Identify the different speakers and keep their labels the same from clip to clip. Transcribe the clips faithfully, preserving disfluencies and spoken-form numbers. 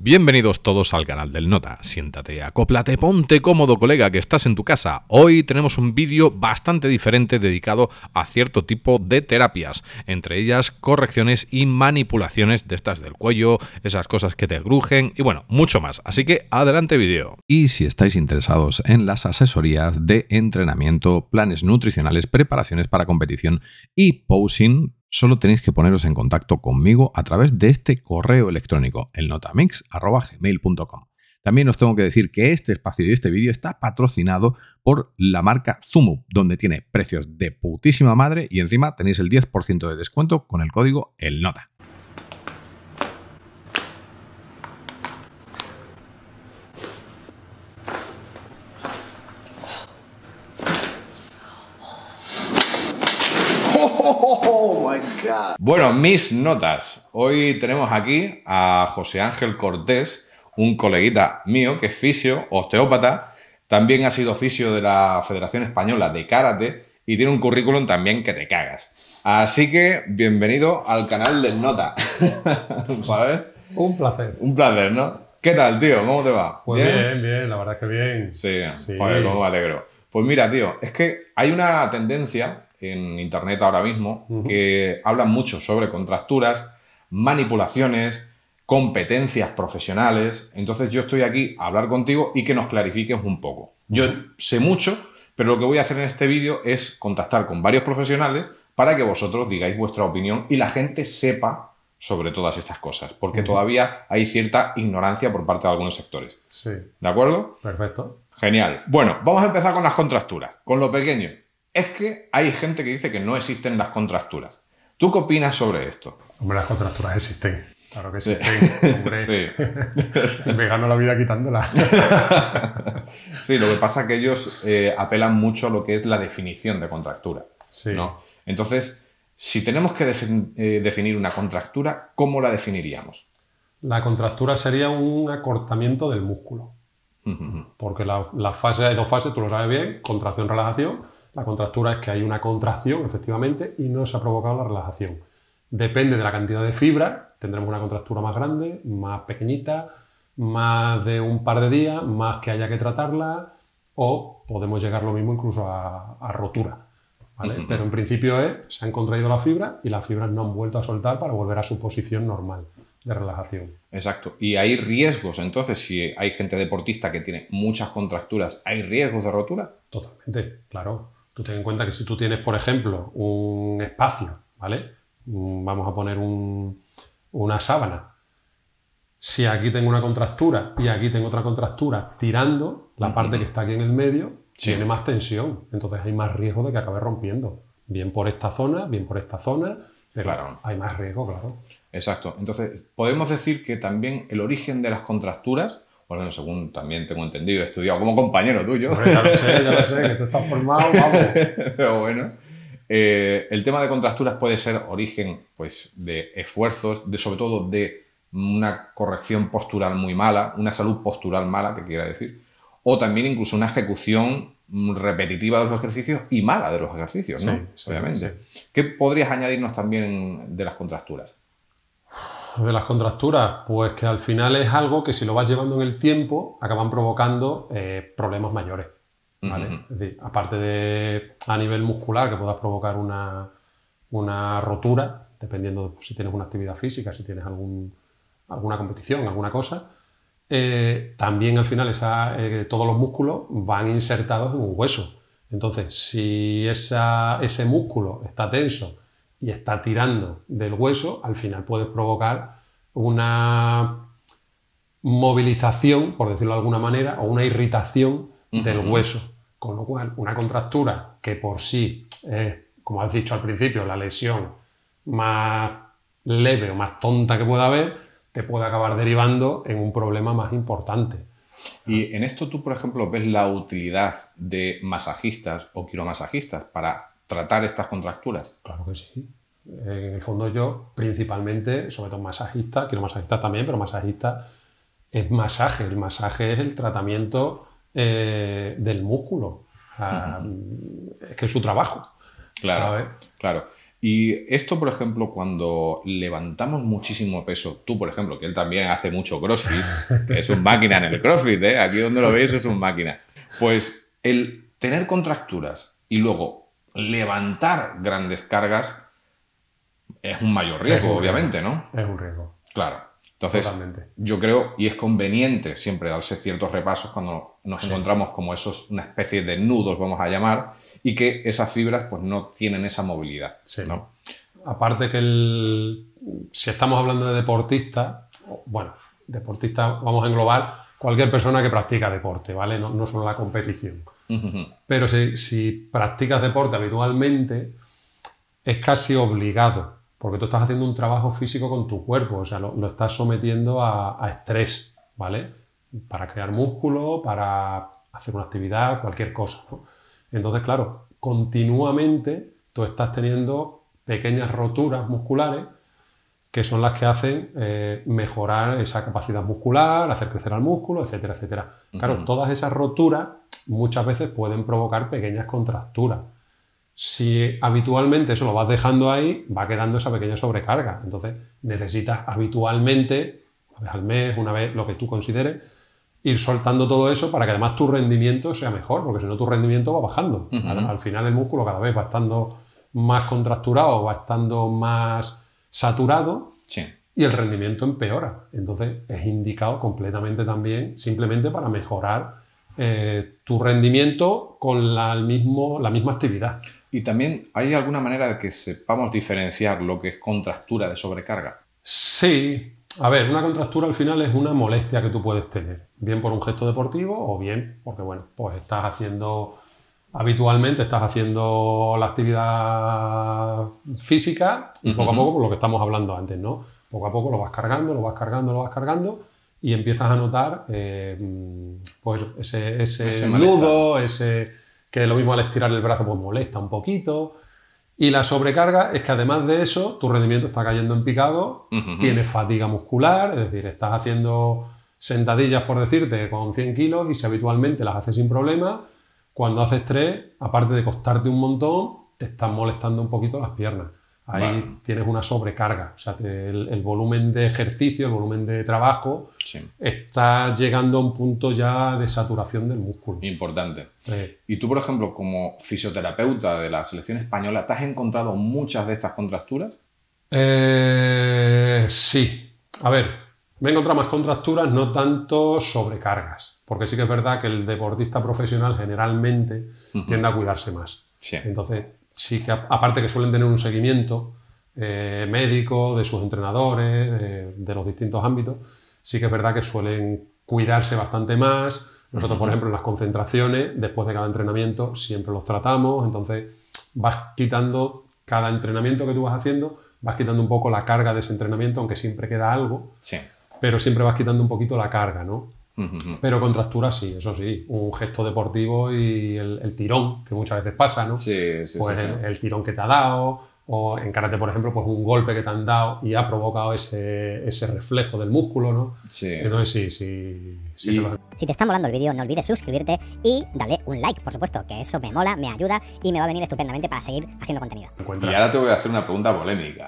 Speaker 1: Bienvenidos todos al canal del Nota. Siéntate, acóplate, ponte cómodo, colega, que estás en tu casa. Hoy tenemos un vídeo bastante diferente dedicado a cierto tipo de terapias, entre ellas correcciones y manipulaciones de estas del cuello, esas cosas que te grujen y bueno, mucho más. Así que adelante vídeo. Y si estáis interesados en las asesorías de entrenamiento, planes nutricionales, preparaciones para competición y posing, solo tenéis que poneros en contacto conmigo a través de este correo electrónico, elnotamix arroba gmail punto com. También os tengo que decir que este espacio y este vídeo está patrocinado por la marca Zumu, donde tiene precios de putísima madre y encima tenéis el diez por ciento de descuento con el código ELNOTA.
Speaker 2: Oh my God.
Speaker 1: Bueno, mis notas. Hoy tenemos aquí a José Ángel Cortés, un coleguita mío que es fisio, osteópata, también ha sido fisio de la Federación Española de Karate y tiene un currículum también que te cagas. Así que bienvenido al canal del Nota. ¿Sabes?
Speaker 2: Un placer.
Speaker 1: Un placer, ¿no? ¿Qué tal, tío? ¿Cómo te va?
Speaker 2: Pues bien, bien, bien, la verdad es que bien.
Speaker 1: Sí,
Speaker 2: Sí.
Speaker 1: Joder, cómo me alegro. Pues mira, tío, es que hay una tendencia en internet ahora mismo uh-huh. que hablan mucho sobre contracturas, manipulaciones, competencias profesionales. Entonces yo estoy aquí a hablar contigo y que nos clarifiques un poco. Uh-huh. Yo sé mucho, pero lo que voy a hacer en este vídeo es contactar con varios profesionales para que vosotros digáis vuestra opinión y la gente sepa sobre todas estas cosas, porque uh-huh. todavía hay cierta ignorancia por parte de algunos sectores.
Speaker 2: Sí.
Speaker 1: ¿De acuerdo?
Speaker 2: Perfecto.
Speaker 1: Genial. Bueno, vamos a empezar con las contracturas, con lo pequeño. Es que hay gente que dice que no existen las contracturas. ¿Tú qué opinas sobre esto?
Speaker 2: Hombre, las contracturas existen. Claro que existen. Sí. Hombre, sí. Me gano la vida quitándolas.
Speaker 1: Sí, lo que pasa es que ellos eh, apelan mucho a lo que es la definición de contractura.
Speaker 2: Sí.
Speaker 1: ¿No? Entonces, si tenemos que defin eh, definir una contractura, ¿cómo la definiríamos?
Speaker 2: La contractura sería un acortamiento del músculo. Uh-huh. Porque la, la fase, hay dos fases, tú lo sabes bien, contracción, relajación. La contractura es que hay una contracción, efectivamente, y no se ha provocado la relajación. Depende de la cantidad de fibra, tendremos una contractura más grande, más pequeñita, más de un par de días, más que haya que tratarla, o podemos llegar lo mismo incluso a, a rotura. ¿Vale? Uh-huh. Pero en principio es, se han contraído las fibras y las fibras no han vuelto a soltar para volver a su posición normal de relajación.
Speaker 1: Exacto. Y hay riesgos, entonces, si hay gente deportista que tiene muchas contracturas, ¿hay riesgos de rotura?
Speaker 2: Totalmente, claro. Tú ten en cuenta que si tú tienes, por ejemplo, un espacio, ¿vale? Vamos a poner un, una sábana. Si aquí tengo una contractura y aquí tengo otra contractura tirando, la uh-huh. parte que está aquí en el medio sí. tiene más tensión. Entonces hay más riesgo de que acabe rompiendo. Bien por esta zona, bien por esta zona, pero claro. hay más riesgo, claro.
Speaker 1: Exacto. Entonces, podemos decir que también el origen de las contracturas, bueno, según también tengo entendido, he estudiado como compañero tuyo.
Speaker 2: Hombre, ya lo sé, ya lo sé, que tú estás formado, vamos.
Speaker 1: Pero bueno, eh, el tema de contracturas puede ser origen pues, de esfuerzos, de, sobre todo de una corrección postural muy mala, una salud postural mala, que quiera decir, o también incluso una ejecución repetitiva de los ejercicios y mala de los ejercicios, ¿no?
Speaker 2: Sí,
Speaker 1: obviamente.
Speaker 2: Sí.
Speaker 1: ¿Qué podrías añadirnos también de las contracturas?
Speaker 2: De las contracturas, pues que al final es algo que si lo vas llevando en el tiempo acaban provocando eh, problemas mayores, ¿vale? Uh-huh. Es decir, aparte de a nivel muscular que puedas provocar una, una rotura, dependiendo de si tienes una actividad física, si tienes algún, alguna competición, alguna cosa, eh, también al final esa, eh, todos los músculos van insertados en un hueso. Entonces, si esa, ese músculo está tenso y está tirando del hueso, al final puede provocar una movilización, por decirlo de alguna manera, o una irritación uh-huh. del hueso. Con lo cual, una contractura que por sí es, como has dicho al principio, la lesión más leve o más tonta que pueda haber, te puede acabar derivando en un problema más importante.
Speaker 1: Y en esto tú, por ejemplo, ves la utilidad de masajistas o quiromasajistas para tratar estas contracturas.
Speaker 2: Claro que sí. En el fondo yo, principalmente, sobre todo masajista, quiero masajista también, pero masajista es masaje. El masaje es el tratamiento eh, del músculo. O sea, uh-huh. Es que es su trabajo.
Speaker 1: Claro, claro. Y esto, por ejemplo, cuando levantamos muchísimo peso, tú, por ejemplo, que él también hace mucho CrossFit, que es un máquina en el CrossFit, ¿eh? Aquí donde lo veis es un máquina. Pues el tener contracturas y luego levantar grandes cargas es un mayor riesgo,
Speaker 2: un
Speaker 1: obviamente,
Speaker 2: riesgo.
Speaker 1: ¿no?
Speaker 2: Es un riesgo.
Speaker 1: Claro. Entonces, Totalmente. Yo creo, y es conveniente siempre darse ciertos repasos cuando nos sí. encontramos como esos, una especie de nudos, vamos a llamar, y que esas fibras pues no tienen esa movilidad.
Speaker 2: Sí.
Speaker 1: ¿No?
Speaker 2: Aparte que el, si estamos hablando de deportistas, bueno, deportistas vamos a englobar cualquier persona que practica deporte, ¿vale? No, no solo la competición. Uh-huh. Pero si, si practicas deporte habitualmente, es casi obligado, porque tú estás haciendo un trabajo físico con tu cuerpo, o sea, lo, lo estás sometiendo a, a estrés, ¿vale? Para crear músculo, para hacer una actividad, cualquier cosa, ¿no? Entonces, claro, continuamente tú estás teniendo pequeñas roturas musculares que son las que hacen eh, mejorar esa capacidad muscular, hacer crecer al músculo, etcétera, etcétera. Claro, uh-huh. todas esas roturas muchas veces pueden provocar pequeñas contracturas. Si habitualmente eso lo vas dejando ahí, va quedando esa pequeña sobrecarga. Entonces necesitas habitualmente, una vez al mes, una vez, lo que tú consideres, ir soltando todo eso para que además tu rendimiento sea mejor, porque si no tu rendimiento va bajando. Uh-huh. al, al final el músculo cada vez va estando más contracturado, va estando más saturado,
Speaker 1: sí.
Speaker 2: y el rendimiento empeora. Entonces es indicado completamente también simplemente para mejorar eh, tu rendimiento con la, el mismo, la misma actividad.
Speaker 1: Y también, ¿hay alguna manera de que sepamos diferenciar lo que es contractura de sobrecarga?
Speaker 2: Sí. A ver, una contractura al final es una molestia que tú puedes tener, bien por un gesto deportivo o bien porque, bueno, pues estás haciendo, habitualmente estás haciendo la actividad física y uh-huh. poco a poco, por lo que estamos hablando antes, ¿no? Poco a poco lo vas cargando, lo vas cargando, lo vas cargando y empiezas a notar, eh, pues ese, ese, ese nudo, ese que lo mismo al estirar el brazo pues molesta un poquito. Y la sobrecarga es que además de eso, tu rendimiento está cayendo en picado, uh-huh. tienes fatiga muscular, es decir, estás haciendo sentadillas, por decirte, con cien kilos y si habitualmente las haces sin problema, cuando haces tres, aparte de costarte un montón, te están molestando un poquito las piernas. Ahí vale. tienes una sobrecarga, o sea, te, el, el volumen de ejercicio, el volumen de trabajo, sí. está llegando a un punto ya de saturación del músculo.
Speaker 1: Importante.
Speaker 2: Sí.
Speaker 1: Y tú, por ejemplo, como fisioterapeuta de la selección española, ¿te has encontrado muchas de estas contracturas?
Speaker 2: Eh, sí. A ver, me he encontrado más contracturas, no tanto sobrecargas, porque sí que es verdad que el deportista profesional generalmente uh-huh. tiende a cuidarse más.
Speaker 1: Sí.
Speaker 2: Entonces, sí que aparte que suelen tener un seguimiento eh, médico de sus entrenadores, de, de los distintos ámbitos, sí que es verdad que suelen cuidarse bastante más. Nosotros, uh-huh. por ejemplo, en las concentraciones, después de cada entrenamiento, siempre los tratamos, entonces vas quitando, cada entrenamiento que tú vas haciendo, vas quitando un poco la carga de ese entrenamiento, aunque siempre queda algo,
Speaker 1: sí.
Speaker 2: pero siempre vas quitando un poquito la carga, ¿no?
Speaker 1: Uh-huh.
Speaker 2: Pero contracturas sí, eso sí, un gesto deportivo y el, el tirón, que muchas veces pasa, ¿no?
Speaker 1: Sí, sí,
Speaker 2: pues
Speaker 1: sí,
Speaker 2: el,
Speaker 1: sí.
Speaker 2: el tirón que te ha dado, o en karate, por ejemplo, pues un golpe que te han dado y ha provocado ese, ese reflejo del músculo, ¿no?
Speaker 1: Sí.
Speaker 2: Entonces sí, sí. sí
Speaker 3: y...
Speaker 2: lo...
Speaker 3: Si te está molando el vídeo, no olvides suscribirte y darle un like, por supuesto, que eso me mola, me ayuda y me va a venir estupendamente para seguir haciendo contenido.
Speaker 1: Y ahora te voy a hacer una pregunta polémica.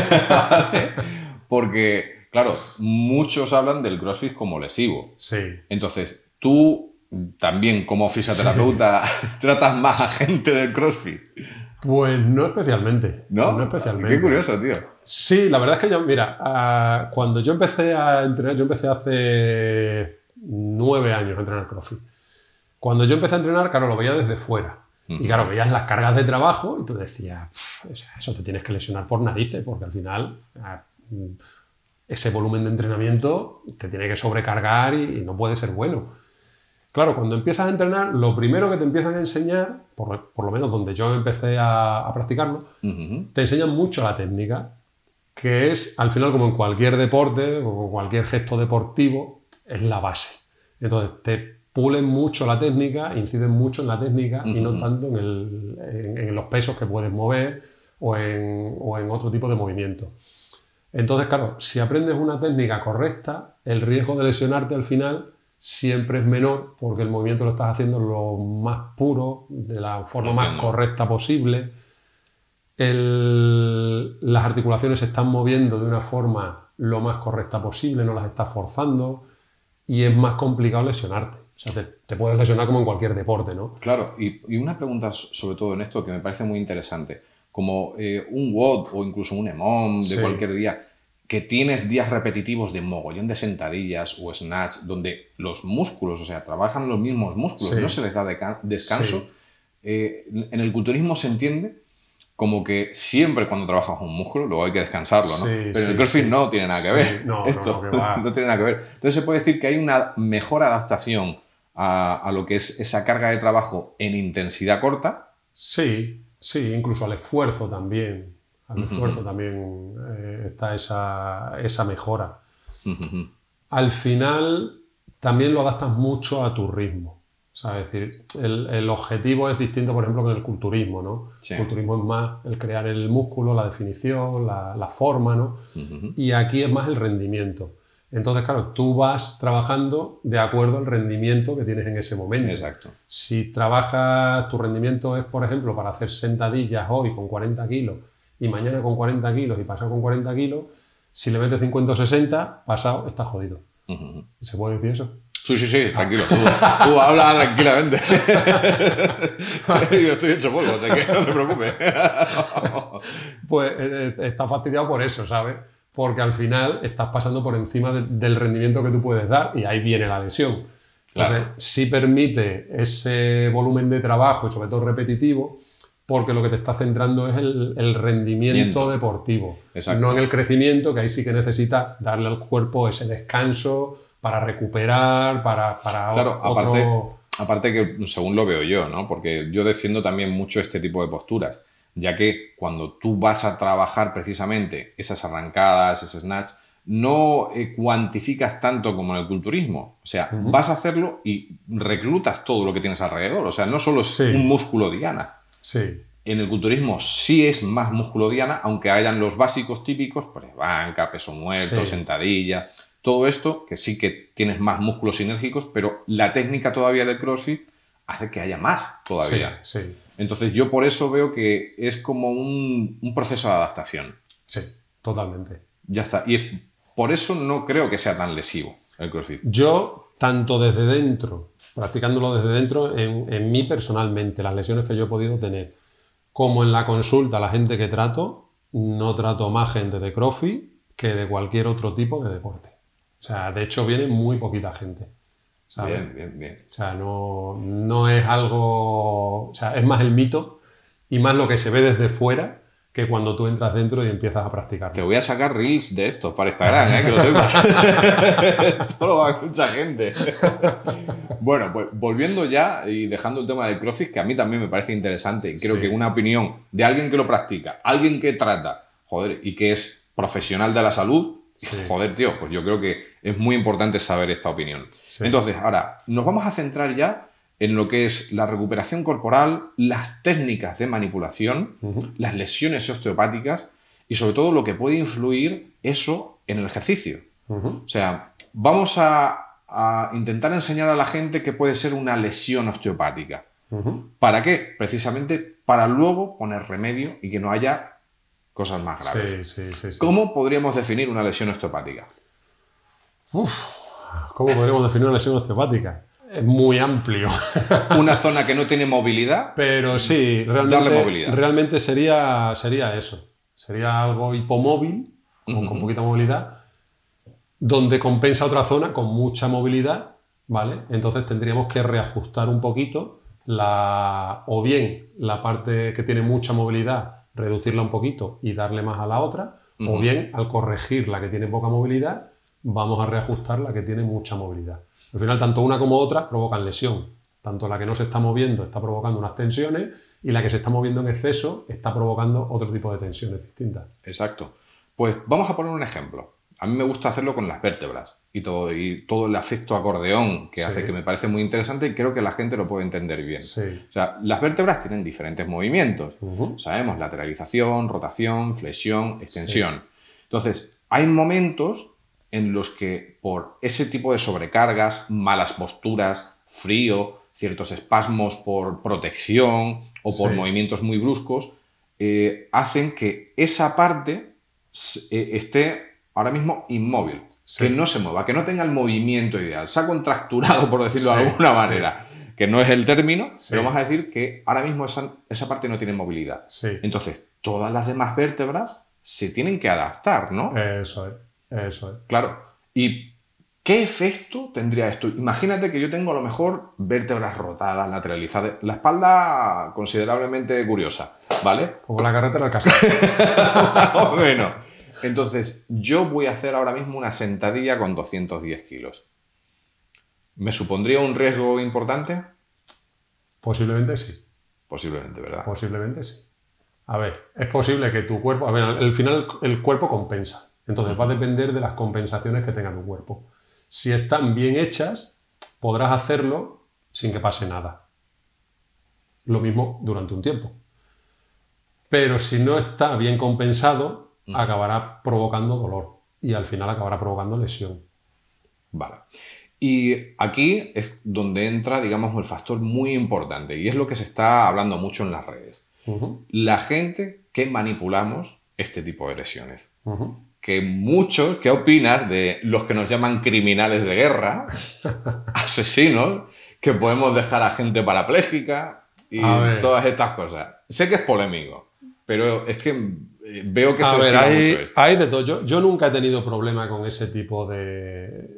Speaker 1: Porque... Claro, muchos hablan del CrossFit como lesivo.
Speaker 2: Sí.
Speaker 1: Entonces, tú también como fisioterapeuta sí. tratas más a gente del CrossFit.
Speaker 2: Pues no especialmente.
Speaker 1: ¿No?
Speaker 2: No especialmente.
Speaker 1: Qué curioso, tío.
Speaker 2: Sí, la verdad es que yo, mira, uh, cuando yo empecé a entrenar, yo empecé hace nueve años a entrenar CrossFit. Cuando yo empecé a entrenar, claro, lo veía desde fuera. Uh-huh. Y claro, veías las cargas de trabajo y tú decías, eso te tienes que lesionar por narices, porque al final... Uh, ese volumen de entrenamiento te tiene que sobrecargar y, y no puede ser bueno. Claro, cuando empiezas a entrenar, lo primero que te empiezan a enseñar, por, por lo menos donde yo empecé a, a practicarlo,
Speaker 1: uh-huh.
Speaker 2: te enseñan mucho la técnica, que es, al final, como en cualquier deporte o cualquier gesto deportivo, es la base. Entonces, te pulen mucho la técnica, inciden mucho en la técnica uh-huh. y no tanto en, el, en, en los pesos que puedes mover o en, o en otro tipo de movimiento. Entonces, claro, si aprendes una técnica correcta, el riesgo de lesionarte al final siempre es menor porque el movimiento lo estás haciendo lo más puro, de la forma más correcta posible. el, las articulaciones se están moviendo de una forma lo más correcta posible, no las estás forzando y es más complicado lesionarte. O sea, te, te puedes lesionar como en cualquier deporte, ¿no?
Speaker 1: Claro, y, y una pregunta sobre todo en esto que me parece muy interesante. Como eh, un W O D o incluso un EMOM de
Speaker 2: Sí.
Speaker 1: cualquier día, que tienes días repetitivos de mogollón de sentadillas o snatch, donde los músculos, o sea, trabajan los mismos músculos,
Speaker 2: Sí.
Speaker 1: no se les da deca- descanso.
Speaker 2: Sí.
Speaker 1: Eh, en el culturismo se entiende como que siempre cuando trabajas un músculo, luego hay que descansarlo, ¿no?
Speaker 2: Sí,
Speaker 1: Pero en el
Speaker 2: sí,
Speaker 1: CrossFit
Speaker 2: sí.
Speaker 1: no tiene nada que
Speaker 2: Sí.
Speaker 1: ver.
Speaker 2: No, no,
Speaker 1: Esto
Speaker 2: no, que va.
Speaker 1: no tiene nada que ver. Entonces se puede decir que hay una mejor adaptación a, a lo que es esa carga de trabajo en intensidad corta.
Speaker 2: Sí, sí, incluso al esfuerzo también. Al
Speaker 1: Ujú.
Speaker 2: esfuerzo también eh, está esa, esa mejora.
Speaker 1: Ujú.
Speaker 2: Al final también lo adaptas mucho a tu ritmo. O sea, es decir, el, el objetivo es distinto, por ejemplo, que en el culturismo, ¿no?
Speaker 1: Sí.
Speaker 2: El culturismo es más el crear el músculo, la definición, la, la forma, ¿no?
Speaker 1: Ujú.
Speaker 2: Y aquí es más el rendimiento. Entonces, claro, tú vas trabajando de acuerdo al rendimiento que tienes en ese momento.
Speaker 1: Exacto.
Speaker 2: Si trabajas, tu rendimiento es, por ejemplo, para hacer sentadillas hoy con cuarenta kilos y mañana con cuarenta kilos y pasado con cuarenta kilos, si le metes cincuenta o sesenta, pasado, estás jodido.
Speaker 1: Ujú.
Speaker 2: ¿Se puede decir eso?
Speaker 1: Sí, sí, sí, tranquilo. Tú, tú habla tranquilamente. Yo estoy hecho polvo, o sea que no te preocupes.
Speaker 2: Pues eh, eh, estás fastidiado por eso, ¿sabes? Porque al final estás pasando por encima de- del rendimiento que tú puedes dar y ahí viene la lesión. Entonces,
Speaker 1: Claro.
Speaker 2: sí permite ese volumen de trabajo y sobre todo repetitivo, porque lo que te está centrando es el, el rendimiento
Speaker 1: Miento.
Speaker 2: deportivo,
Speaker 1: Exacto.
Speaker 2: no en el crecimiento, que ahí sí que necesitas darle al cuerpo ese descanso para recuperar, para, para
Speaker 1: Claro,
Speaker 2: otro...
Speaker 1: aparte, aparte que según lo veo yo, ¿no? Porque yo defiendo también mucho este tipo de posturas, ya que cuando tú vas a trabajar precisamente esas arrancadas, ese snatch, no eh, cuantificas tanto como en el culturismo. O sea,
Speaker 2: Ujú.
Speaker 1: vas a hacerlo y reclutas todo lo que tienes alrededor. O sea, no solo es
Speaker 2: Sí.
Speaker 1: un músculo diana.
Speaker 2: Sí,
Speaker 1: En el culturismo sí es más músculo diana, aunque hayan los básicos típicos, pues banca, peso muerto,
Speaker 2: Sí.
Speaker 1: sentadilla, todo esto, que sí que tienes más músculos sinérgicos, pero la técnica todavía del CrossFit hace que haya más todavía.
Speaker 2: sí, sí,
Speaker 1: Entonces yo por eso veo que es como un, un proceso de adaptación.
Speaker 2: sí, totalmente.
Speaker 1: Ya está. Y es- por eso no creo que sea tan lesivo el CrossFit.
Speaker 2: Yo, tanto desde dentro, practicándolo desde dentro, en, en mí personalmente, las lesiones que yo he podido tener, como en la consulta, la gente que trato, no trato más gente de CrossFit que de cualquier otro tipo de deporte. O sea, de hecho viene muy poquita gente, ¿sabes?
Speaker 1: Bien, bien, bien.
Speaker 2: O sea, no, no es algo... O sea, es más el mito y más lo que se ve desde fuera que cuando tú entras dentro y empiezas a practicar.
Speaker 1: Te voy a sacar reels de estos para Instagram, ¿eh? Que lo sepas. Esto lo va a ver mucha gente. Bueno, pues volviendo ya y dejando el tema del CrossFit, que a mí también me parece interesante y creo
Speaker 2: Sí.
Speaker 1: que una opinión de alguien que lo practica, alguien que trata, joder, y que es profesional de la salud,
Speaker 2: Sí.
Speaker 1: joder, tío, pues yo creo que es muy importante saber esta opinión.
Speaker 2: Sí.
Speaker 1: Entonces, ahora, nos vamos a centrar ya en lo que es la recuperación corporal, las técnicas de manipulación,
Speaker 2: Ujú.
Speaker 1: las lesiones osteopáticas y sobre todo lo que puede influir eso en el ejercicio.
Speaker 2: Ujú.
Speaker 1: O sea, vamos a, a intentar enseñar a la gente qué puede ser una lesión osteopática.
Speaker 2: Ujú.
Speaker 1: ¿Para qué? Precisamente para luego poner remedio y que no haya cosas más graves.
Speaker 2: Sí, sí, sí, sí.
Speaker 1: ¿Cómo podríamos definir una lesión osteopática?
Speaker 2: Uf, ¿cómo podríamos definir una lesión osteopática? Es muy amplio.
Speaker 1: Una zona que no tiene movilidad.
Speaker 2: Pero sí,
Speaker 1: Darle
Speaker 2: realmente,
Speaker 1: movilidad.
Speaker 2: realmente sería, sería eso. Sería algo hipomóvil, con,
Speaker 1: Ujú.
Speaker 2: con poquita movilidad, donde compensa otra zona con mucha movilidad, ¿vale? Entonces tendríamos que reajustar un poquito la, o bien la parte que tiene mucha movilidad, reducirla un poquito y darle más a la otra, o
Speaker 1: Ujú.
Speaker 2: bien al corregir la que tiene poca movilidad, vamos a reajustar la que tiene mucha movilidad. Al final, tanto una como otra provocan lesión. Tanto la que no se está moviendo está provocando unas tensiones y la que se está moviendo en exceso está provocando otro tipo de tensiones distintas.
Speaker 1: Exacto. Pues vamos a poner un ejemplo. A mí me gusta hacerlo con las vértebras y todo, y todo el efecto acordeón que
Speaker 2: Sí.
Speaker 1: hace, que me parece muy interesante y creo que la gente lo puede entender bien.
Speaker 2: Sí.
Speaker 1: O sea, las vértebras tienen diferentes movimientos.
Speaker 2: Ujú.
Speaker 1: Sabemos, lateralización, rotación, flexión, extensión. Entonces, hay momentos en los que por ese tipo de sobrecargas, malas posturas, frío, ciertos espasmos por protección o por
Speaker 2: Sí.
Speaker 1: movimientos muy bruscos, eh, hacen que esa parte eh, esté ahora mismo inmóvil, sí. que no se mueva, que no tenga el movimiento ideal. Se ha contracturado, por decirlo sí, de alguna manera, sí. que no es el término, sí. pero vamos a decir que ahora mismo esa, esa parte no tiene movilidad.
Speaker 2: Sí.
Speaker 1: Entonces, todas las demás vértebras se tienen que adaptar, ¿no?
Speaker 2: Eso es, eso es.
Speaker 1: Claro. ¿Y qué efecto tendría esto? Imagínate que yo tengo a lo mejor vértebras rotadas, lateralizadas, la espalda considerablemente curiosa, ¿vale?
Speaker 2: Como la carretera del casco.
Speaker 1: Bueno, entonces yo voy a hacer ahora mismo una sentadilla con doscientos diez kilos. ¿Me supondría un riesgo importante?
Speaker 2: Posiblemente sí.
Speaker 1: Posiblemente, ¿verdad?
Speaker 2: Posiblemente sí. A ver, es posible que tu cuerpo... A ver, al final el cuerpo compensa. Entonces va a depender de las compensaciones que tenga tu cuerpo. Si están bien hechas, podrás hacerlo sin que pase nada. Lo mismo durante un tiempo. Pero si no está bien compensado, mm. acabará provocando dolor. Y al final acabará provocando lesión.
Speaker 1: Vale. Y aquí es donde entra, digamos, el factor muy importante. Y es lo que se está hablando mucho en las redes. Uh-huh. La gente que manipulamos este tipo de lesiones. Uh-huh. Que muchos, ¿qué opinas de los que nos llaman criminales de guerra, asesinos, que podemos dejar a gente parapléjica y todas estas cosas? Sé que es polémico, pero es que veo que
Speaker 2: a
Speaker 1: se
Speaker 2: ver,
Speaker 1: estira
Speaker 2: hay,
Speaker 1: mucho esto.
Speaker 2: Hay de todo. Yo, yo nunca he tenido problema con ese tipo de,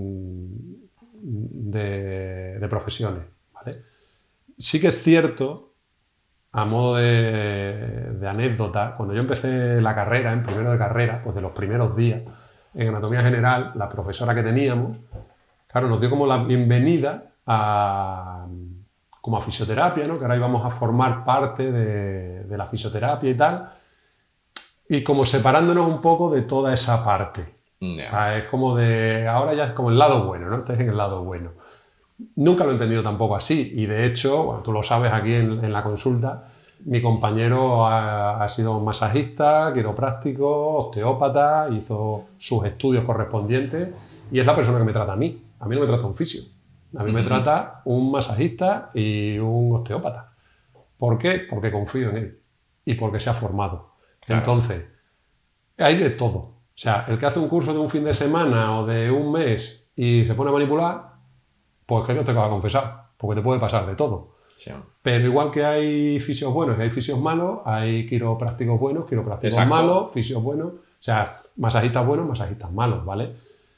Speaker 2: de, de profesiones, ¿vale? Sí que es cierto, a modo de, de anécdota, cuando yo empecé la carrera, en primero de carrera, pues de los primeros días, en anatomía general, la profesora que teníamos, claro, nos dio como la bienvenida a, como a fisioterapia, ¿no? Que ahora íbamos a formar parte de, de la fisioterapia y tal, y como separándonos un poco de toda esa parte. Yeah. O sea, es como de, ahora ya es como el lado bueno, ¿no? Estás en el lado bueno. Nunca lo he entendido tampoco así, y de hecho, bueno, tú lo sabes aquí en, en la consulta, mi compañero ha, ha sido masajista, quiropráctico, osteópata, hizo sus estudios correspondientes y es la persona que me trata a mí. A mí no me trata un fisio, a mí uh-huh. me trata un masajista y un osteópata. ¿Por qué? Porque confío en él y porque se ha formado. Claro. Entonces, hay de todo. O sea, el que hace un curso de un fin de semana o de un mes y se pone a manipular, pues que Dios te va a confesar, porque te puede pasar de todo. Sí. Pero igual que hay fisios buenos y hay fisios malos, hay quiroprácticos buenos, quiroprácticos Exacto. malos, fisios buenos, o sea, masajistas buenos, masajistas malos, ¿vale?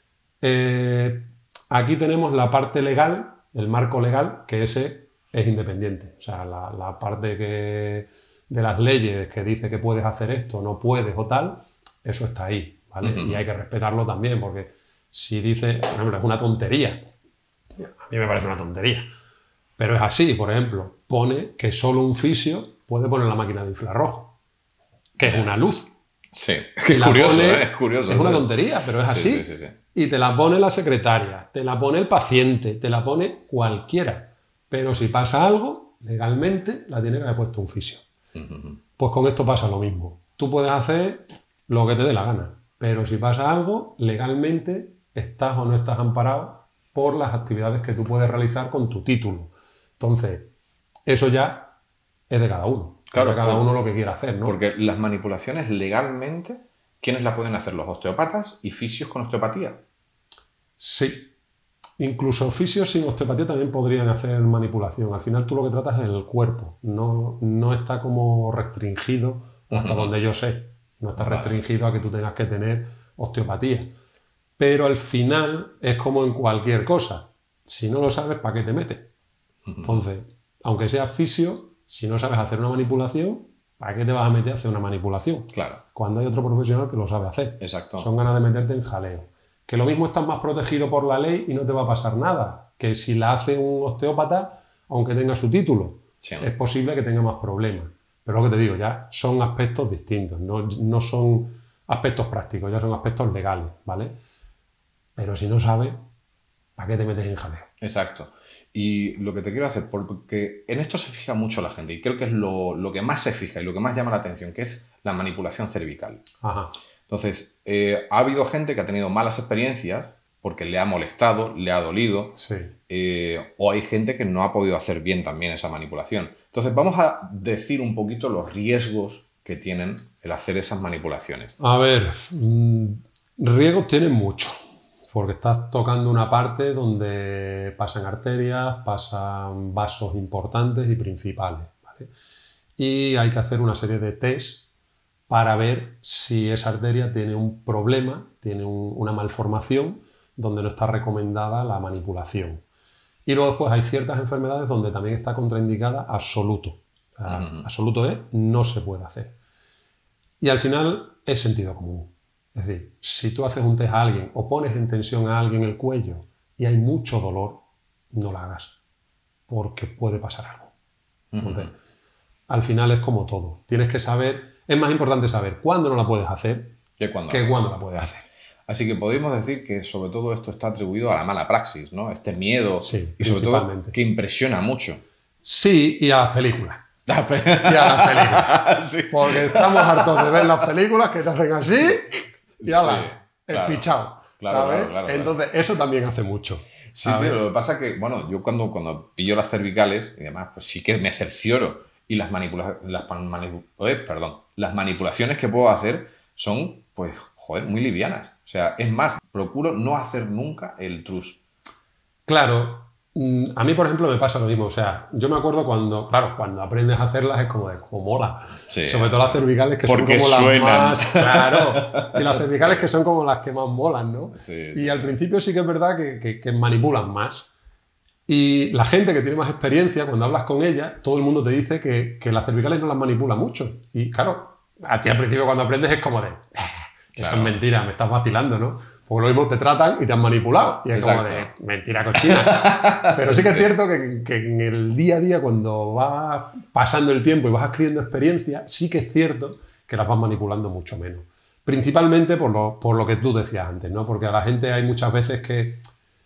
Speaker 2: Eh, aquí tenemos la parte legal, el marco legal, que ese es independiente. O sea, la, la parte que, de las leyes que dice que puedes hacer esto, no puedes o tal, eso está ahí, ¿vale? Uh-huh. Y hay que respetarlo también, porque si dice, por ejemplo, es una tontería, a mí me parece una tontería, pero es así. Por ejemplo, pone que solo un fisio puede poner la máquina de infrarrojo, que es una luz.
Speaker 1: Sí, es curioso,
Speaker 2: pone,
Speaker 1: ¿eh? es curioso.
Speaker 2: Es una tontería, pero es así.
Speaker 1: Sí, sí, sí, sí.
Speaker 2: Y te la pone la secretaria, te la pone el paciente, te la pone cualquiera. Pero si pasa algo, legalmente la tiene que haber puesto un fisio. Uh-huh. Pues con esto pasa lo mismo. Tú puedes hacer lo que te dé la gana, pero si pasa algo, legalmente estás o no estás amparado por las actividades que tú puedes realizar con tu título. Entonces, eso ya es de cada uno.
Speaker 1: Claro,
Speaker 2: de cada uno lo que quiera hacer, ¿no?
Speaker 1: Porque las manipulaciones legalmente, ¿quiénes las pueden hacer? Los osteópatas y fisios con osteopatía.
Speaker 2: Sí. Incluso fisios sin osteopatía también podrían hacer manipulación. Al final tú lo que tratas es el cuerpo. No, no está como restringido, hasta uh-huh. donde yo sé. No está vale. restringido a que tú tengas que tener osteopatía. Pero al final es como en cualquier cosa. Si no lo sabes, ¿para qué te metes? Uh-huh. Entonces, aunque seas fisio, si no sabes hacer una manipulación, ¿para qué te vas a meter a hacer una manipulación?
Speaker 1: Claro.
Speaker 2: Cuando hay otro profesional que lo sabe hacer.
Speaker 1: Exacto.
Speaker 2: Son ganas de meterte en jaleo. Que lo mismo estás más protegido por la ley y no te va a pasar nada. Que si la hace un osteópata, aunque tenga su título, sí. es posible que tenga más problemas. Pero lo que te digo, ya son aspectos distintos. No, no son aspectos prácticos, ya son aspectos legales, ¿vale? Pero si no sabes, ¿para qué te metes en jaleo?
Speaker 1: Exacto. Y lo que te quiero hacer, porque en esto se fija mucho la gente, y creo que es lo, lo que más se fija y lo que más llama la atención, que es la manipulación cervical.
Speaker 2: Ajá.
Speaker 1: Entonces, eh, ha habido gente que ha tenido malas experiencias porque le ha molestado, le ha dolido,
Speaker 2: sí.
Speaker 1: eh, o hay gente que no ha podido hacer bien también esa manipulación. Entonces, vamos a decir un poquito los riesgos que tienen el hacer esas manipulaciones?
Speaker 2: A ver, mmm, riesgos tienen mucho, porque estás tocando una parte donde pasan arterias, pasan vasos importantes y principales, ¿vale? Y hay que hacer una serie de tests para ver si esa arteria tiene un problema, tiene un, una malformación donde no está recomendada la manipulación. Y luego después hay ciertas enfermedades donde también está contraindicada absoluto. O sea, uh-huh. Absoluto es, no se puede hacer. Y al final es sentido común. Es decir, si tú haces un test a alguien o pones en tensión a alguien el cuello y hay mucho dolor, no lo hagas, porque puede pasar algo. Entonces, uh-huh. al final es como todo. Tienes que saber, es más importante saber cuándo no la puedes hacer que cuándo, que cuándo la puedes hacer.
Speaker 1: Así que podemos decir que sobre todo esto está atribuido a la mala praxis, ¿no? Este miedo,
Speaker 2: sí,
Speaker 1: y sobre todo que impresiona mucho.
Speaker 2: Sí, y a las películas. y a las películas. Sí. Porque estamos hartos de ver las películas que te hacen así y ala, sí, claro, espichado,
Speaker 1: claro,
Speaker 2: ¿sabes?
Speaker 1: Claro, claro,
Speaker 2: Entonces,
Speaker 1: claro.
Speaker 2: eso tamén hace mucho.
Speaker 1: Sí, tío, lo que pasa es que, bueno, yo cuando, cuando pillo las cervicales y demás, pues sí que me cercioro. Y las, manipula las, manip eh, perdón, las manipulaciones que puedo hacer son, pues, joder, muy livianas. O sea, es más, procuro no hacer nunca el trus.
Speaker 2: Claro. A mí, por ejemplo, me pasa lo mismo. O sea, yo me acuerdo cuando, claro, cuando aprendes a hacerlas es como de, como mola. Sí, sobre todo las cervicales que son como suenan. Las más... Claro. Y las cervicales que son como las que más molan, ¿no?
Speaker 1: Sí,
Speaker 2: y
Speaker 1: sí,
Speaker 2: al
Speaker 1: sí.
Speaker 2: principio sí que es verdad que, que, que manipulan más. Y la gente que tiene más experiencia, cuando hablas con ella, todo el mundo te dice que, que las cervicales no las manipula mucho. Y claro, a ti al principio cuando aprendes es como de, eso claro. es mentira, me estás vacilando, ¿no? Porque lo mismo te tratan y te han manipulado. Y es Exacto. como de, mentira cochina. Pero sí que es cierto que, que en el día a día, cuando vas pasando el tiempo y vas adquiriendo experiencia, sí que es cierto que las vas manipulando mucho menos. Principalmente por lo, por lo que tú decías antes, ¿no? Porque a la gente hay muchas veces que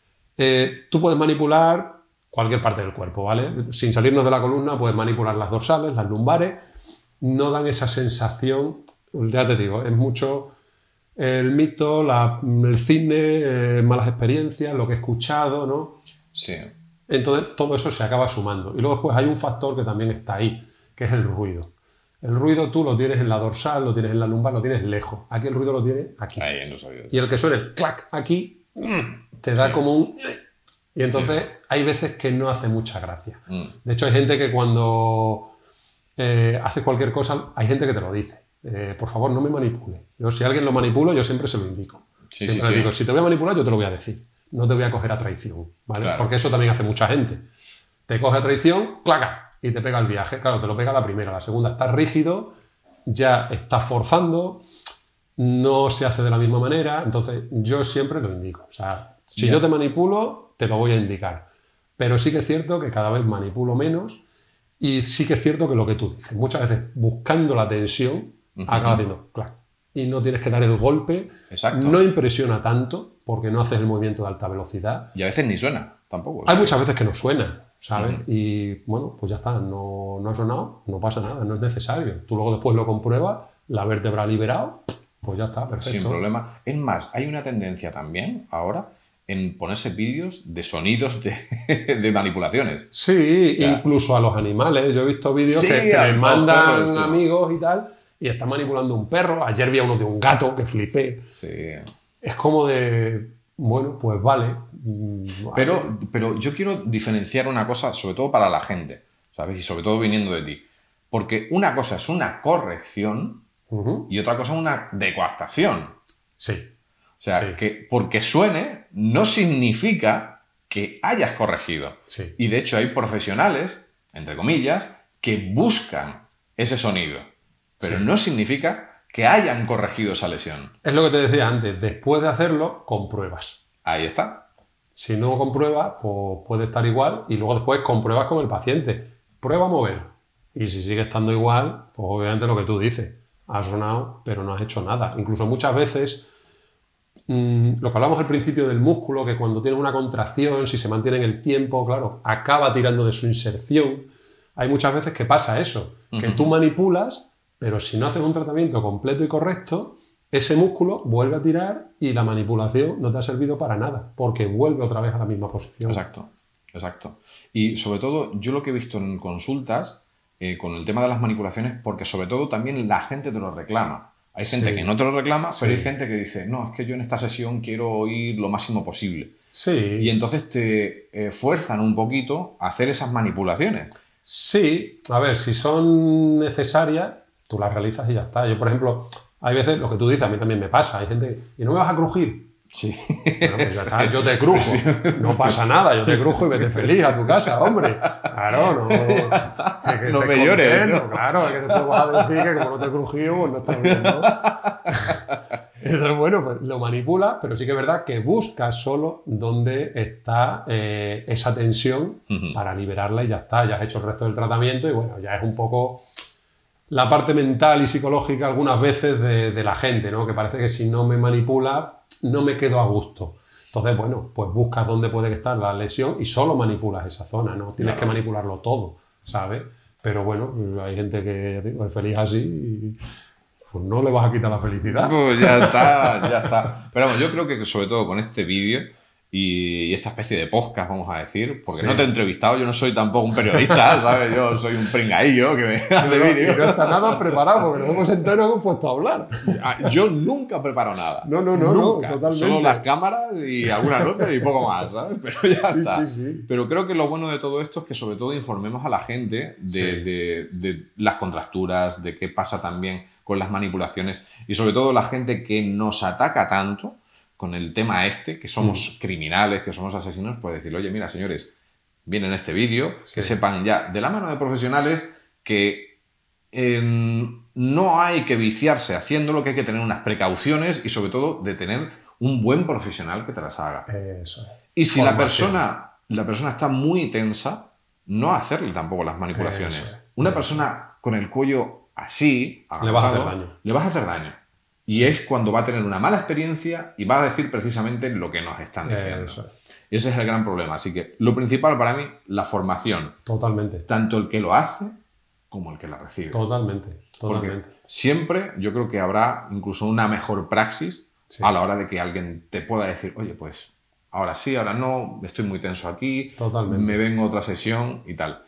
Speaker 2: eh, tú puedes manipular cualquier parte del cuerpo, ¿vale? Sin salirnos de la columna, puedes manipular las dorsales, las lumbares. No dan esa sensación, ya te digo, es mucho... El mito, la, el cine, eh, malas experiencias, lo que he escuchado, ¿no?
Speaker 1: Sí.
Speaker 2: Entonces todo eso se acaba sumando. Y luego después hay un factor que también está ahí, que es el ruido. El ruido tú lo tienes en la dorsal, lo tienes en la lumbar, lo tienes lejos. Aquí el ruido lo tienes aquí.
Speaker 1: Ahí en los oídos.
Speaker 2: Y el que suena el clac aquí, te da sí. como un... Y entonces sí. hay veces que no hace mucha gracia. Mm. De hecho hay gente que cuando eh, hace cualquier cosa, hay gente que te lo dice. Eh, por favor, no me manipule. Yo, si alguien lo manipulo, yo siempre se lo indico.
Speaker 1: Sí,
Speaker 2: siempre
Speaker 1: sí,
Speaker 2: le
Speaker 1: sí.
Speaker 2: digo, si te voy a manipular, yo te lo voy a decir. No te voy a coger a traición, ¿vale?
Speaker 1: Claro.
Speaker 2: Porque eso también hace mucha gente. Te coge a traición, claca, y te pega el viaje. Claro, te lo pega la primera. La segunda, estás rígido, ya estás forzando, no se hace de la misma manera. Entonces, yo siempre lo indico. O sea, si ya. yo te manipulo, te lo voy a indicar. Pero sí que es cierto que cada vez manipulo menos y sí que es cierto que lo que tú dices, muchas veces buscando la tensión, Uh-huh. acaba haciendo clac. Y no tienes que dar el golpe.
Speaker 1: Exacto.
Speaker 2: No impresiona tanto porque no haces el movimiento de alta velocidad.
Speaker 1: Y a veces ni suena tampoco.
Speaker 2: Hay ¿sabes? Muchas veces que no suena, ¿sabes? Uh-huh. Y bueno, pues ya está, no, no ha sonado, no pasa nada, no es necesario. Tú luego después lo compruebas, la vértebra liberado, pues ya está, perfecto.
Speaker 1: Sin problema. Es más, hay una tendencia también ahora en ponerse vídeos de sonidos de, de manipulaciones.
Speaker 2: Sí, ya. Incluso a los animales. Yo he visto vídeos sí, que, que les mandan perros, amigos y tal. Y está manipulando un perro. Ayer vi a uno de un gato que flipé.
Speaker 1: Sí.
Speaker 2: Es como de... Bueno, pues vale.
Speaker 1: Pero, pero yo quiero diferenciar una cosa, sobre todo para la gente, ¿sabes? Y sobre todo viniendo de ti. Porque una cosa es una corrección uh-huh. y otra cosa es una decoactación.
Speaker 2: Sí.
Speaker 1: O sea, sí. que porque suene no significa que hayas corregido.
Speaker 2: Sí.
Speaker 1: Y de hecho hay profesionales, entre comillas, que buscan ese sonido. Pero sí. no significa que hayan corregido esa lesión.
Speaker 2: Es lo que te decía antes. Después de hacerlo, compruebas.
Speaker 1: Ahí está.
Speaker 2: Si no compruebas, pues puede estar igual. Y luego después compruebas con el paciente. Prueba a mover. Y si sigue estando igual, pues obviamente lo que tú dices. Has sonado, pero no has hecho nada. Incluso muchas veces, mmm, lo que hablamos al principio del músculo, que cuando tienes una contracción, si se mantiene en el tiempo, claro, acaba tirando de su inserción. Hay muchas veces que pasa eso. Uh-huh. Que tú manipulas... Pero si no haces un tratamiento completo y correcto, ese músculo vuelve a tirar y la manipulación no te ha servido para nada, porque vuelve otra vez a la misma posición.
Speaker 1: Exacto, exacto. Y sobre todo, yo lo que he visto en consultas eh, con el tema de las manipulaciones, porque sobre todo también la gente te lo reclama. Hay gente
Speaker 2: Sí.
Speaker 1: que no te lo reclama,
Speaker 2: Sí.
Speaker 1: pero hay gente que dice, no, es que yo en esta sesión quiero oír lo máximo posible.
Speaker 2: Sí.
Speaker 1: Y entonces te eh, fuerzan un poquito a hacer esas manipulaciones.
Speaker 2: Sí, a ver, si son necesarias, tú las realizas y ya está. Yo, por ejemplo, hay veces, lo que tú dices, a mí también me pasa, hay gente que, ¿y no me vas a crujir?
Speaker 1: Sí.
Speaker 2: Bueno, pues ya está, yo te crujo, no pasa nada, yo te crujo y vete feliz a tu casa, hombre. Claro, no, que, que
Speaker 1: No
Speaker 2: estés
Speaker 1: me llores,
Speaker 2: contento,
Speaker 1: ¿no?
Speaker 2: Claro, que después vas a decir que como no te he crujido, pues no estás bien, ¿no? Entonces, bueno, pues lo manipulas, pero sí que es verdad que buscas solo dónde está eh, esa tensión
Speaker 1: Ujú.
Speaker 2: para liberarla y ya está, ya has hecho el resto del tratamiento y bueno, ya es un poco la parte mental y psicológica algunas veces de, de la gente, ¿no? Que parece que si no me manipula, no me quedo a gusto. Entonces, bueno, pues buscas dónde puede estar la lesión y solo manipulas esa zona, no tienes
Speaker 1: Claro.
Speaker 2: que manipularlo todo, ¿sabes? Pero bueno, hay gente que ya digo, es feliz así y pues no le vas a quitar la felicidad.
Speaker 1: Pues ya está, ya está. Pero vamos, yo creo que sobre todo con este vídeo y esta especie de podcast, vamos a decir, porque
Speaker 2: Sí.
Speaker 1: no te he entrevistado, yo no soy tampoco un periodista, ¿sabes? Yo soy un pringaillo que me hace
Speaker 2: No, no, y
Speaker 1: vídeos.
Speaker 2: no está nada preparado porque nos hemos sentado y nos hemos puesto a hablar.
Speaker 1: Ah, Yo nunca preparo nada.
Speaker 2: No, no, no,
Speaker 1: nunca.
Speaker 2: no, totalmente.
Speaker 1: Solo las cámaras y algunas luces y poco más, ¿sabes? Pero ya
Speaker 2: Sí,
Speaker 1: está.
Speaker 2: sí, sí.
Speaker 1: Pero creo que lo bueno de todo esto es que sobre todo informemos a la gente de,
Speaker 2: Sí.
Speaker 1: de- de las contracturas, de qué pasa también con las manipulaciones y sobre todo la gente que nos ataca tanto con el tema este, que somos criminales, que somos asesinos, pues decirle, oye, mira, señores, viene en este vídeo,
Speaker 2: Sí.
Speaker 1: que sepan ya de la mano de profesionales que eh, no hay que viciarse haciéndolo, que hay que tener unas precauciones y sobre todo de tener un buen profesional que te las haga.
Speaker 2: Eso es.
Speaker 1: Y si la
Speaker 2: Formación.
Speaker 1: persona, la persona está muy tensa, no hacerle tampoco las manipulaciones.
Speaker 2: Eso es.
Speaker 1: Una persona con el cuello así,
Speaker 2: Le vas a hacer
Speaker 1: agachado,
Speaker 2: daño.
Speaker 1: le vas a hacer daño. Y es cuando va a tener una mala experiencia y va a decir precisamente lo que nos están diciendo.
Speaker 2: Eso es.
Speaker 1: Ese es el gran problema. Así que lo principal para mí, la formación.
Speaker 2: Totalmente.
Speaker 1: Tanto el que lo hace como el que la recibe.
Speaker 2: Totalmente.
Speaker 1: Porque
Speaker 2: Totalmente.
Speaker 1: siempre yo creo que habrá incluso una mejor praxis
Speaker 2: Sí.
Speaker 1: a la hora de que alguien te pueda decir, oye, pues ahora sí, ahora no, estoy muy tenso aquí,
Speaker 2: Totalmente.
Speaker 1: me vengo a otra sesión y tal.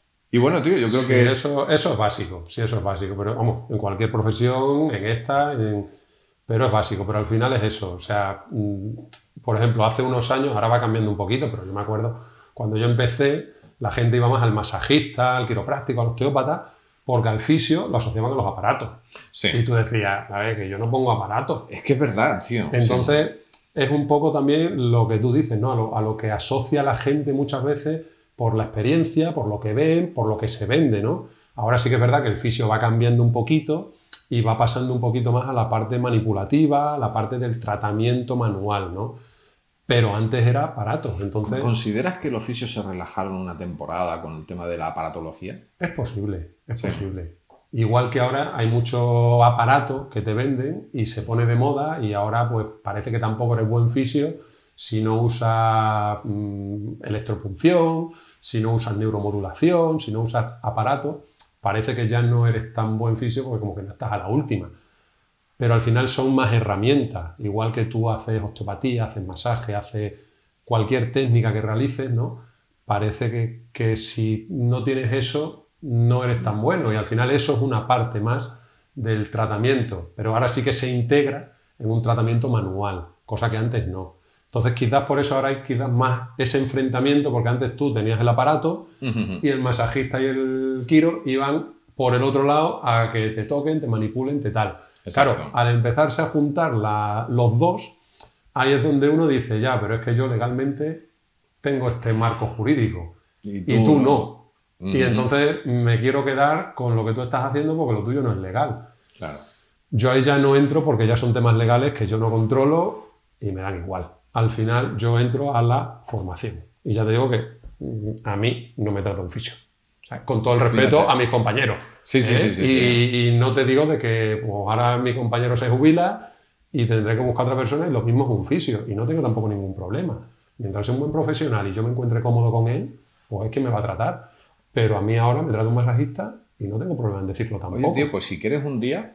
Speaker 1: Y bueno, tío, yo creo
Speaker 2: Sí,
Speaker 1: que...
Speaker 2: eso, eso es básico, sí, eso es básico, pero vamos, en cualquier profesión, en esta, en- pero es básico, pero al final es eso, o sea, mm, por ejemplo, hace unos años, ahora va cambiando un poquito, pero yo me acuerdo, cuando yo empecé, la gente iba más al masajista, al quiropráctico, al osteópata, porque al fisio lo asociaban con los aparatos.
Speaker 1: Sí.
Speaker 2: Y tú decías, a ver, que yo no pongo aparatos.
Speaker 1: Es que es verdad, tío.
Speaker 2: Entonces, es un poco también lo que tú dices, ¿no? A lo, a lo que asocia la gente muchas veces por la experiencia, por lo que ven, por lo que se vende, ¿no? Ahora sí que es verdad que el fisio va cambiando un poquito y va pasando un poquito más a la parte manipulativa, a la parte del tratamiento manual, ¿no? Pero antes era aparatos,
Speaker 1: Sí.
Speaker 2: entonces
Speaker 1: ¿Consideras que los fisios se relajaron una temporada con el tema de la aparatología?
Speaker 2: es posible, es
Speaker 1: Sí.
Speaker 2: posible. Igual que ahora hay muchos aparatos que te venden y se pone de moda y ahora pues parece que tampoco eres buen fisio si no usas mm, electropunción, si no usas neuromodulación, si no usas aparatos, parece que ya no eres tan buen fisio porque como que no estás a la última. Pero al final son más herramientas, igual que tú haces osteopatía, haces masaje, haces cualquier técnica que realices, ¿no? Parece que, que si no tienes eso, no eres tan bueno y al final eso es una parte más del tratamiento, pero ahora sí que se integra en un tratamiento manual, cosa que antes no. Entonces quizás por eso ahora hay quizás más ese enfrentamiento, porque antes tú tenías el aparato y el masajista y el quiro iban por el otro lado a que te toquen, te manipulen, te tal.
Speaker 1: Exacto.
Speaker 2: Claro, al empezarse a juntar la- los dos, ahí es donde uno dice, ya, pero es que yo legalmente tengo este marco jurídico
Speaker 1: Y
Speaker 2: y tú no.
Speaker 1: Ujú.
Speaker 2: Y entonces me quiero quedar con lo que tú estás haciendo porque lo tuyo no es legal.
Speaker 1: Claro.
Speaker 2: Yo ahí ya no entro porque ya son temas legales que yo no controlo y me dan igual. Al final yo entro a la formación. Y ya te digo que mm, a mí no me trata un fisio. O sea, con todo el respeto
Speaker 1: Fíjate.
Speaker 2: a mis compañeros.
Speaker 1: Sí, sí,
Speaker 2: ¿eh?
Speaker 1: sí, sí,
Speaker 2: y,
Speaker 1: sí.
Speaker 2: y no te digo de que pues, ahora mi compañero se jubila y tendré que buscar otra persona y lo mismo es un fisio. Y no tengo tampoco ningún problema. Mientras sea un buen profesional y yo me encuentre cómodo con él, pues es que me va a tratar. Pero a mí ahora me trata un masajista y no tengo problema en decirlo tampoco.
Speaker 1: Oye, tío, pues si quieres un día,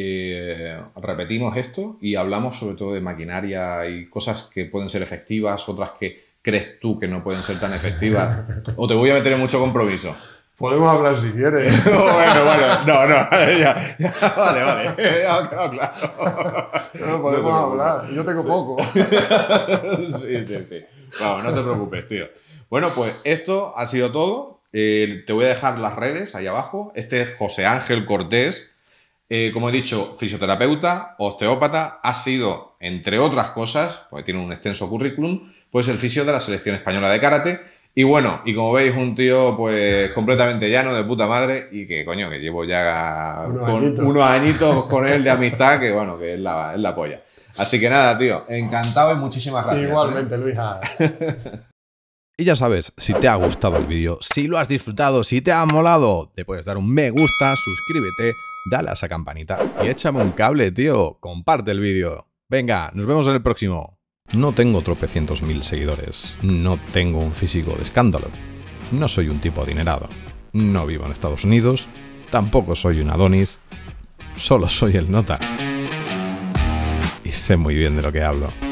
Speaker 1: eh, repetimos esto y hablamos sobre todo de maquinaria y cosas que pueden ser efectivas, otras que crees tú que no pueden ser tan efectivas, o te voy a meter en mucho compromiso.
Speaker 2: Podemos hablar si quieres.
Speaker 4: Bueno, bueno, no, no, ya, ya, vale, vale, ya, claro, claro.
Speaker 2: No, podemos
Speaker 4: No
Speaker 2: hablar, yo tengo
Speaker 4: sí.
Speaker 2: poco.
Speaker 4: Sí, sí, sí. Vamos, no te preocupes, tío. Bueno, pues esto ha sido todo. Eh, te voy a dejar las redes ahí abajo. Este es José Ángel Cortés. Eh, como he dicho, fisioterapeuta, osteópata, ha sido, entre otras cosas, porque tiene un extenso currículum, pues el fisio de la selección española de karate. Y bueno, y como veis, un tío pues completamente llano, de puta madre, y que coño, que llevo ya
Speaker 2: unos,
Speaker 4: con,
Speaker 2: añitos.
Speaker 4: unos añitos con él de amistad, que bueno, que es la, es la polla. Así que nada, tío, encantado y muchísimas gracias.
Speaker 2: Igualmente,
Speaker 4: ¿eh?
Speaker 2: Luisa.
Speaker 1: Y ya sabes, si te ha gustado el vídeo, si lo has disfrutado, si te ha molado, te puedes dar un me gusta, suscríbete, dale a esa campanita y échame un cable, tío. Comparte el vídeo. Venga, nos vemos en el próximo. No tengo tropecientos mil seguidores, no tengo un físico de escándalo, no soy un tipo adinerado, no vivo en Estados Unidos, tampoco soy un Adonis, solo soy el Nota. Y sé muy bien de lo que hablo.